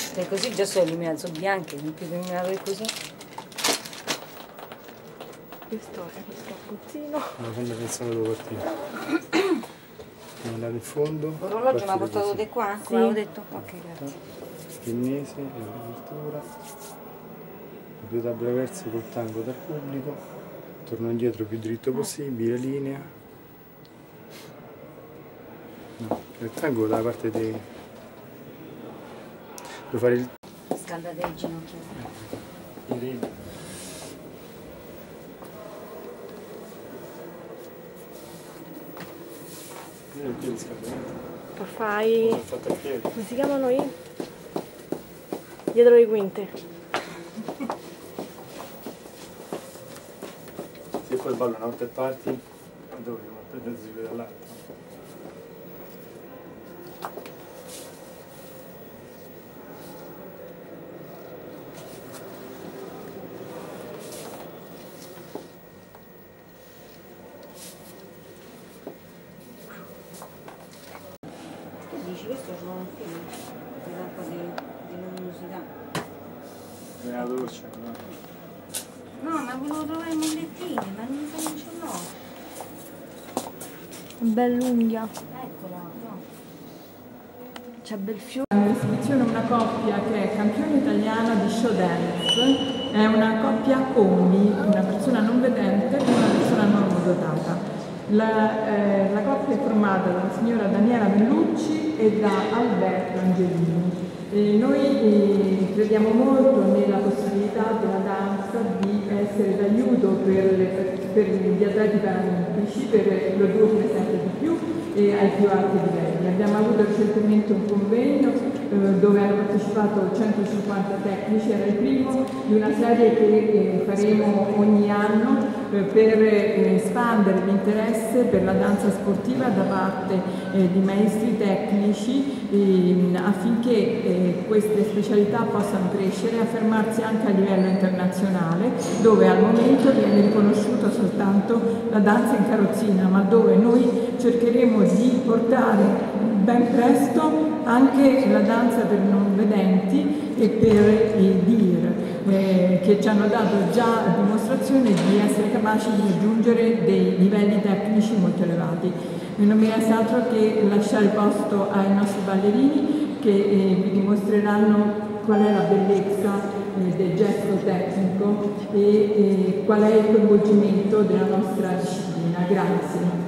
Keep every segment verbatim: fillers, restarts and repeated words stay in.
E così già sono eliminati, sono bianchi, non più eliminare così. Questo è lo scappuzzino. Ma quando pensavo devo partire. Devo andare in fondo. L'orologio mi ha portato di qua? Sì. L'avevo detto? Ok, grazie. Pennese, l'apertura. La due tabelle verse col tango dal pubblico. Torno indietro più dritto possibile, linea. No, il tango dalla parte dei... Devo fare il... Scaldate il ginocchio. i reni. Il piede scaldamento. Lo fai... L'ho fatto a piedi. come si chiamano i? Dietro le quinte. Se poi ballo una volta e parti, dove una volta si vede dall'altro. Dici questo sono un film, mi dà un po' di, di luminosità. È la doccia, no? No, ma volevo trovare i mollettini, ma non so, non ce l'ho. Bell'unghia. Eccola, no. C'è bel fiore. In esibizione una coppia che è campione italiana di show dance, è una coppia combi, una persona non vedente e una persona normodotata. La, eh, la coppia è formata dalla signora Daniela Bellucci e da Alberto Angelini. E noi eh, crediamo molto nella possibilità della danza di essere d'aiuto per, le, per gli atleti paralimpici, per produrre sempre di più e ai più alti livelli. Abbiamo avuto recentemente un convegno eh, dove hanno partecipato centocinquanta tecnici, era il primo di una serie che eh, faremo ogni anno eh, per eh, espandere l'interesse per la danza sportiva da parte eh, di maestri tecnici eh, affinché eh, queste specialità possano crescere e affermarsi anche a livello internazionale, dove al momento viene riconosciuta soltanto la danza in carrozzina, ma dove noi cercheremo di portare ben presto anche la danza per non vedenti e per i D I R, eh, che ci hanno dato già dimostrazione di essere capaci di raggiungere dei livelli tecnici molto elevati. E non mi resta altro che lasciare il posto ai nostri ballerini che eh, vi dimostreranno qual è la bellezza eh, del gesto tecnico e eh, qual è il coinvolgimento della nostra disciplina. Grazie.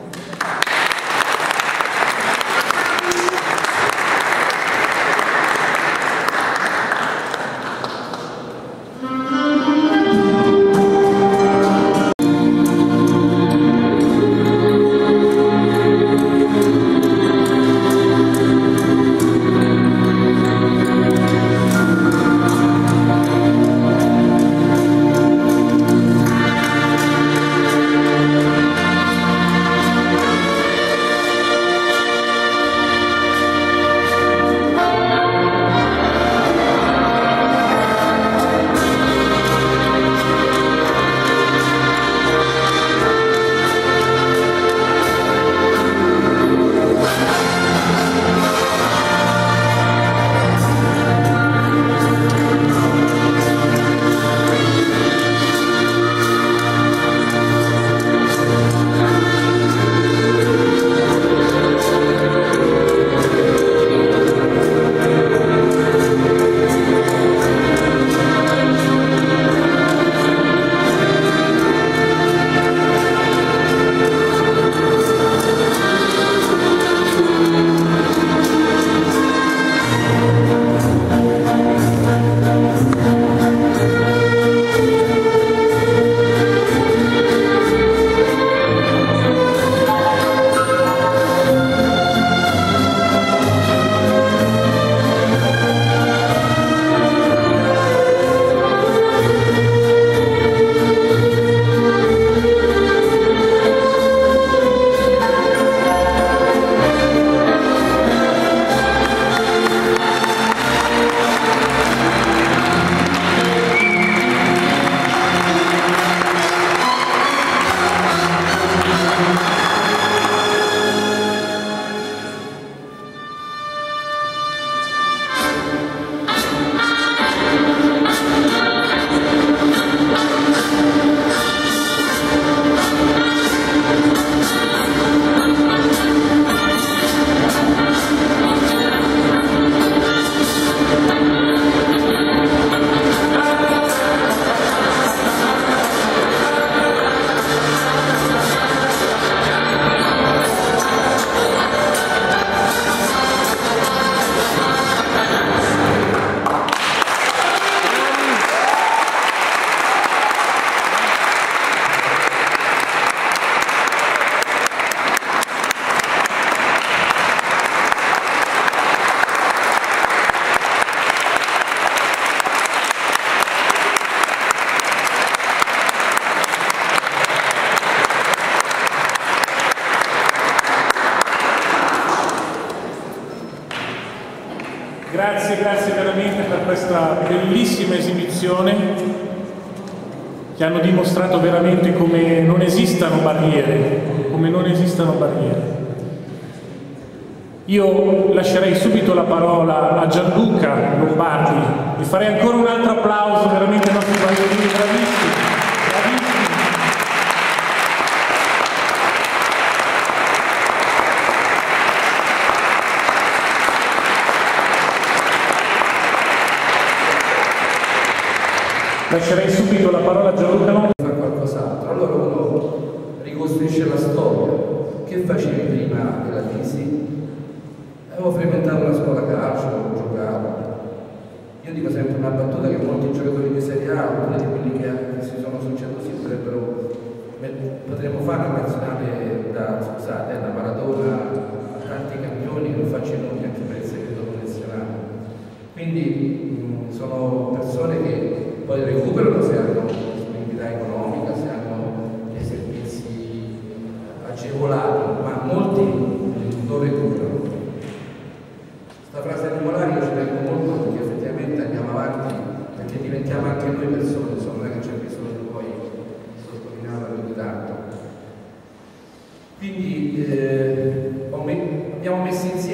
questa bellissima esibizione, che hanno dimostrato veramente come non esistano barriere, come non esistano barriere. Io lascerei subito la parola a Gianluca Lombardi e farei ancora un altro applauso veramente ai nostri ballerini bravissimi, bravissimi. Lascerei subito la parola a Gianluca Lombardi. Fa qualcos'altro, allora uno ricostruisce la storia. Che facevi prima della crisi? Avevo frequentato una scuola calcio, giocavo. Io dico sempre una battuta che molti giocatori di Serie A, alcuni di quelli che, che si sono succeduti, potrebbero, potremmo fare una nazionale da, scusate, da Maradona a tanti campioni che non faccio i nomi anche per il segreto professionale. Quindi mh, sono persone che poi recuperano se hanno disponibilità economica, se hanno dei servizi agevolati, ma molti non recuperano. Questa frase animalare io ci tengo molto perché effettivamente andiamo avanti, perché diventiamo anche noi persone, insomma, non è che c'è bisogno di poi sottolinearla più di tanto. Quindi eh, abbiamo messo insieme.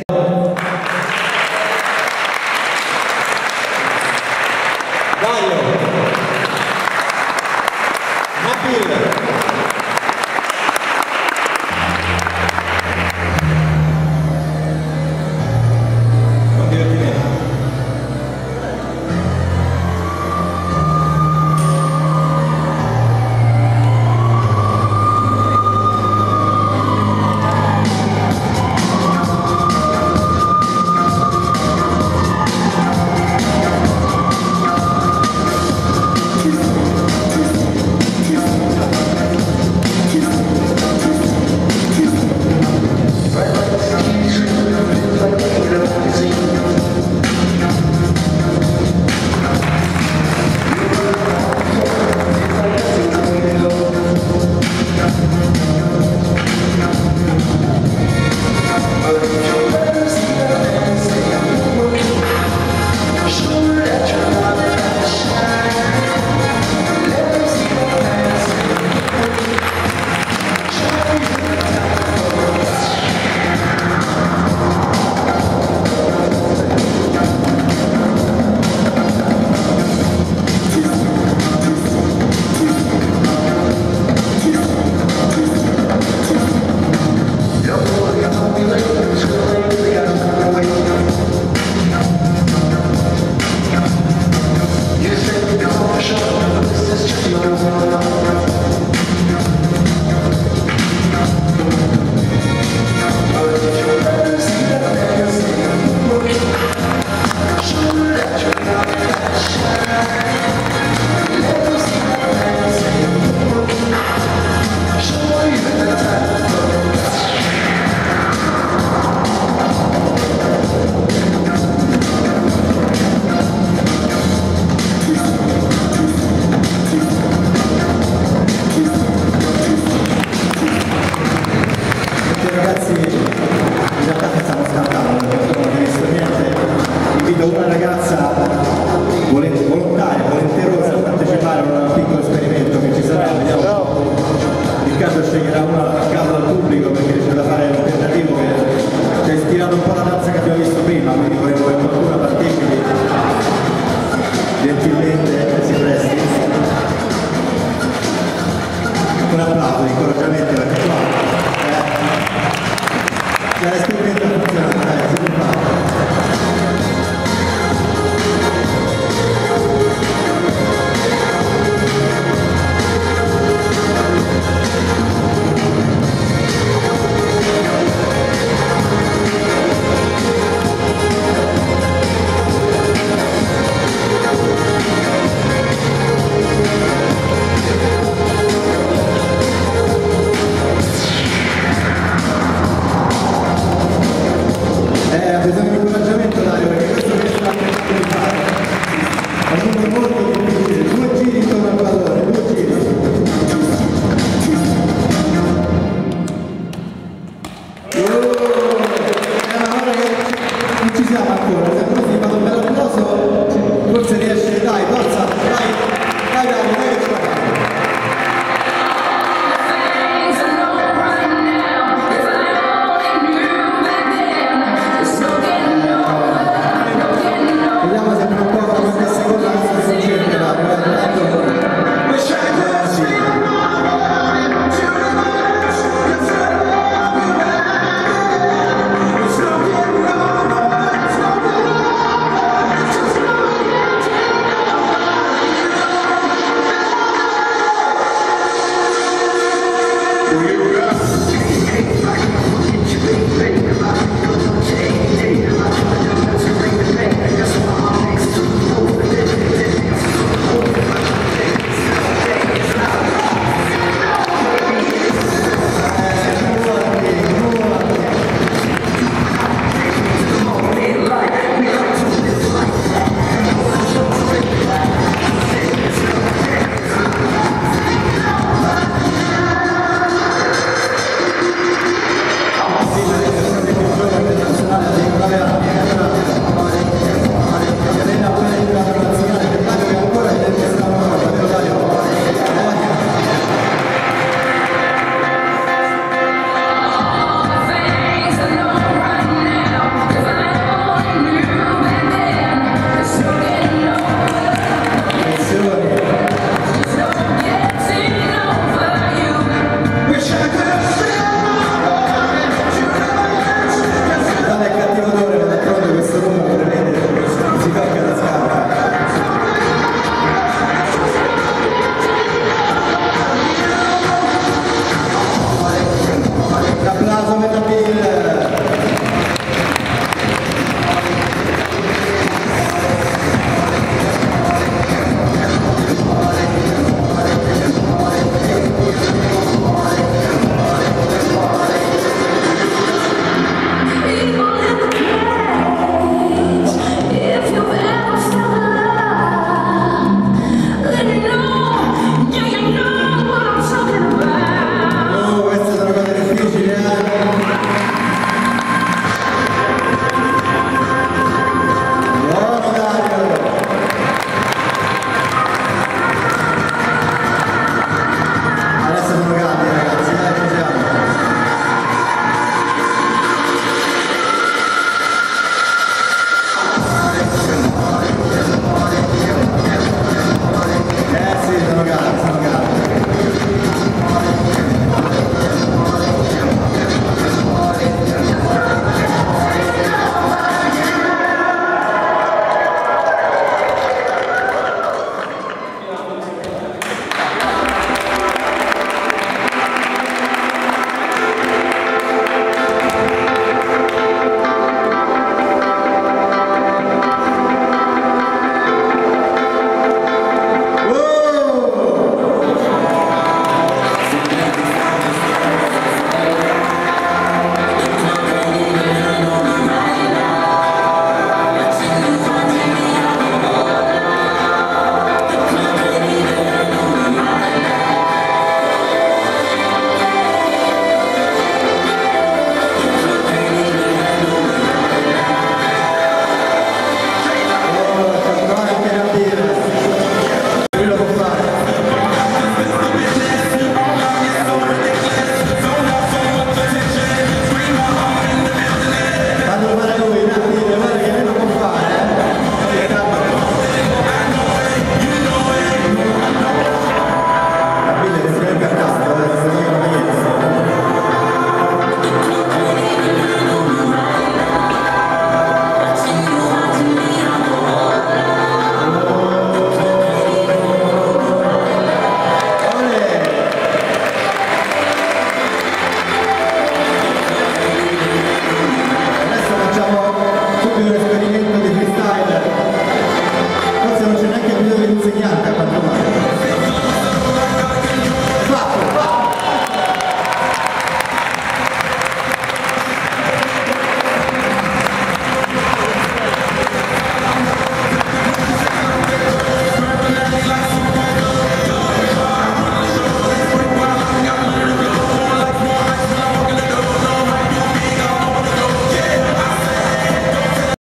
Un applauso di incoraggiamento perché qua eh, la